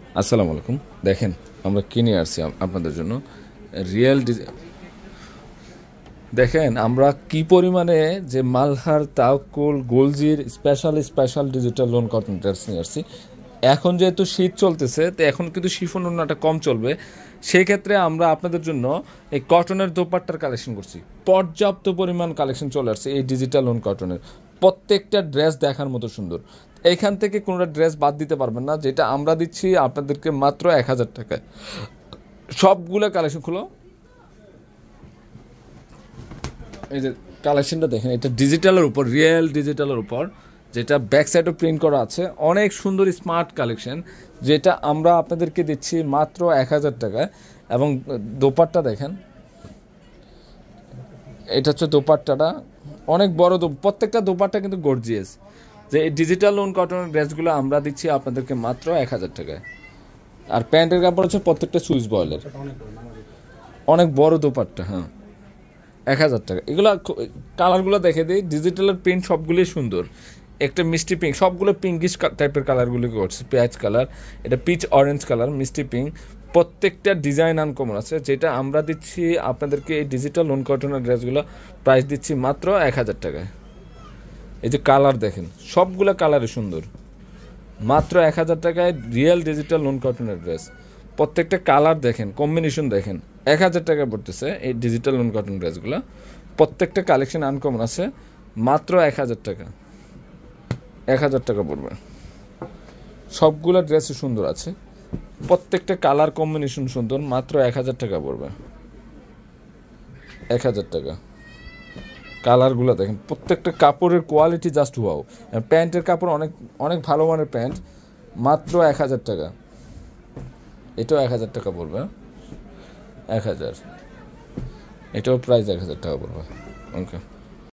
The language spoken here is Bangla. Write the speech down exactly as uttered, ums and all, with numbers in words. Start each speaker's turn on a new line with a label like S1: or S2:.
S1: আসসালামু আলাইকুম। দেখেন আমরা কিনে আসছি আপ- আপনাদের জন্য রিয়েল দেখেন আমরা কি পরিমাণে যে মালহার তাওকুল গোলজির special special digital lawn cotton dress নিয়ে আসছি। এখন যেহেতু শীত চলতেছে তো এখন কিন্তু শিফন ওড়নাটা কম চলবে, সেই ক্ষেত্রে আমরা আপনাদের জন্য এই কটনের দোপাট্টার কালেকশন করছি। পর্যাপ্ত পরিমাণ কালেকশন চলে আসছে এই ডিজিটাল লোন কটনের। প্রত্যেকটা ড্রেস দেখার মতো সুন্দর, এইখান থেকে কোনোটা ড্রেস বাদ দিতে পারবেন না, যেটা আমরা দিচ্ছি আপনাদেরকে মাত্র এক হাজার টাকায়। সবগুলো কালেকশন খুলো, এই যে কালেকশনটা দেখেন, এটা ডিজিটালের উপর, রিয়েল ডিজিটালের উপর, যেটা ব্যাক সাইডও প্রিন্ট করা আছে। অনেক সুন্দর স্মার্ট কালেকশন, যেটা আমরা আপনাদেরকে দিচ্ছি মাত্র এক হাজার টাকায়। এবং দোপাট্টা দেখেন, এটা হচ্ছে দোপাট্টাটা, অনেক বড় দো প্রত্যেকটা দোপাট্টা কিন্তু গর্জিয়াস। যে এই ডিজিটাল লোন কটনের ড্রেসগুলো আমরা দিচ্ছি আপনাদেরকে মাত্র এক হাজার টাকায়। আর প্যান্টের কাপড় হচ্ছে প্রত্যেকটা সুইচ বয়েলের, অনেক বড় দোপাট্টা। হ্যাঁ, এক হাজার টাকা। এগুলো কালারগুলো দেখে দিই, ডিজিটালের প্রিন্ট সবগুলোই সুন্দর। একটা মিষ্টি পিঙ্ক, সবগুলো পিঙ্কিশ টাইপের কালারগুলো করছে, পেঁয়াজ কালার, এটা পিচ অরেঞ্জ কালার, মিষ্টি পিঙ্ক। প্রত্যেকটা ডিজাইন আনকমন আছে, যেটা আমরা দিচ্ছি আপনাদেরকে এই ডিজিটাল লোন কটনের ড্রেসগুলো প্রাইস দিচ্ছি মাত্র এক হাজার টাকায়। এই যে কালার দেখেন, সবগুলো কালারই সুন্দর, মাত্র এক হাজার টাকায় রিয়েল ডিজিটাল লোন কটনের ড্রেস। প্রত্যেকটা কালার দেখেন, কম্বিনেশন দেখেন, এক হাজার টাকায় পড়তেছে এই ডিজিটাল লোন কটন ড্রেসগুলো। প্রত্যেকটা কালেকশন আনকমন আছে, মাত্র এক হাজার টাকা, এক হাজার টাকা পড়বে। সবগুলো ড্রেসই সুন্দর আছে, প্রত্যেকটা কালার কম্বিনেশন সুন্দর, মাত্র এক হাজার টাকা পড়বে, এক হাজার টাকা। কালারগুলো দেখেন, প্রত্যেকটা কাপড়ের কোয়ালিটি জাস্ট ওয়াও। প্যান্টের কাপড় অনেক অনেক ভালো মানের প্যান্ট, মাত্র এক হাজার টাকা। এটাও এক হাজার টাকা পড়বে, এক হাজার, এটাও প্রাইস এক হাজার টাকা পড়বে। ওকে।